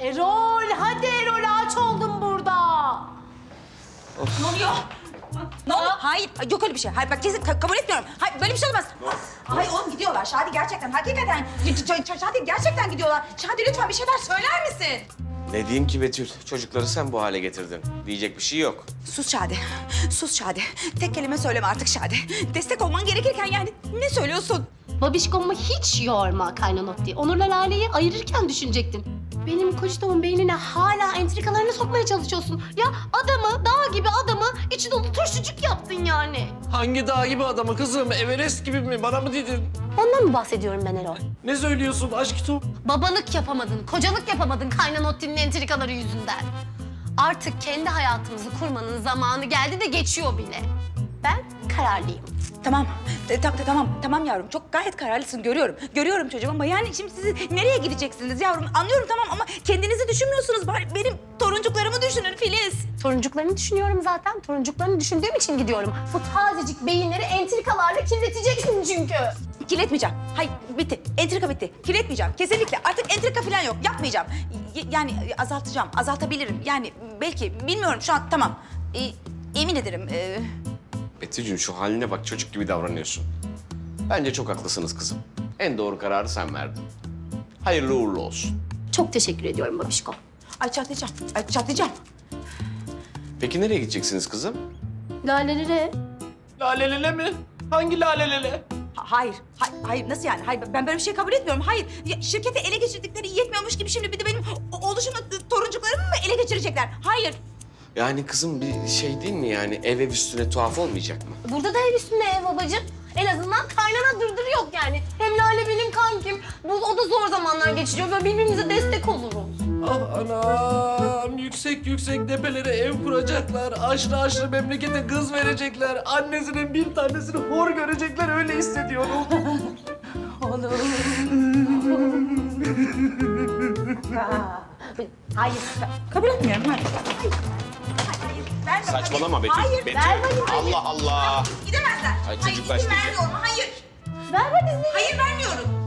Erol, hadi Erol, aç oldum burada. Ne oluyor? Ne oluyor? Hayır, yok öyle bir şey. Hayır bak kesin kabul etmiyorum. Hayır böyle bir şey olmaz. Hayır oğlum gidiyorlar. Şadi gerçekten, hakikaten. Şadi gerçekten gidiyorlar. Şadi lütfen bir şeyler söyler misin? Ne diyeyim ki Betül? Çocukları sen bu hale getirdin. Diyecek bir şey yok. Sus Şadi, sus Şadi. Tek kelime söyleme artık Şadi. Destek olman gerekirken yani ne söylüyorsun? Babişkomu hiç yorma kaynanotti. Onur'la Lale'yi ayırırken düşünecektin. Benim koçtuğumun beynine hala entrikalarını sokmaya çalışıyorsun. Ya adamı, dağ gibi adamı içi dolu turşucuk yaptın yani. Hangi dağ gibi adamı kızım? Everest gibi mi? Bana mı dedin? Ondan mı bahsediyorum ben Erol? Ne söylüyorsun aşk top? Babalık yapamadın, kocalık yapamadın kaynanotti'nin entrikaları yüzünden. Artık kendi hayatımızı kurmanın zamanı geldi de geçiyor bile. Ben kararlıyım. Tamam, tamam yavrum. Çok gayet kararlısın, görüyorum. Görüyorum çocuğum ama yani şimdi siz nereye gideceksiniz yavrum? Anlıyorum tamam ama kendinizi düşünmüyorsunuz. Bari benim toruncuklarımı düşünün Filiz. Toruncuklarını düşünüyorum zaten. Toruncuklarını düşündüğüm için gidiyorum. Bu tazecik beyinleri entrikalarla kirleteceksin çünkü. Kirletmeyeceğim. Hayır, bitti. Entrika bitti. Kirletmeyeceğim. Kesinlikle. Artık entrika falan yok. Yapmayacağım. Yani azaltacağım. Azaltabilirim. Yani belki, bilmiyorum şu an. Tamam. Yemin ederim. Betül'cüğüm şu haline bak, çocuk gibi davranıyorsun. Bence çok haklısınız kızım. En doğru kararı sen verdin. Hayırlı uğurlu olsun. Çok teşekkür ediyorum babişko. Ay çatlayacağım. Ay çatlayacağım. Peki nereye gideceksiniz kızım? Lalelere. Lalelele mi? Hangi lalelele? Hayır. Hayır. Nasıl yani? Hayır. Ben böyle bir şey kabul etmiyorum. Hayır. Ya, şirketi ele geçirdikleri yetmiyormuş gibi şimdi bir de benim oğluşumu, toruncuklarımı mı ele geçirecekler? Hayır. Yani kızım bir şey değil mi yani? Ev üstüne tuhaf olmayacak mı? Burada da ev üstünde ev babacığım. En azından kaynana dırdır yok yani. Hem Lale benim kankim. O da zor zamanlar geçiriyor. Böyle birbirimize destek oluruz. Ah anam, yüksek yüksek tepelere ev kuracaklar. Aşırı aşırı memlekete kız verecekler. Annesinin bir tanesini hor görecekler, öyle hissediyorum. Hayır. Kabul etmiyorum. Hayır. Hayır. Verme. Saçmalama Betül. Hayır. Betül. Verme. Allah Allah. Gidemezler. Ay, Hayır, çocuklar izin işte. vermiyorum. Hayır. Ver bak izini. Hayır vermiyorum.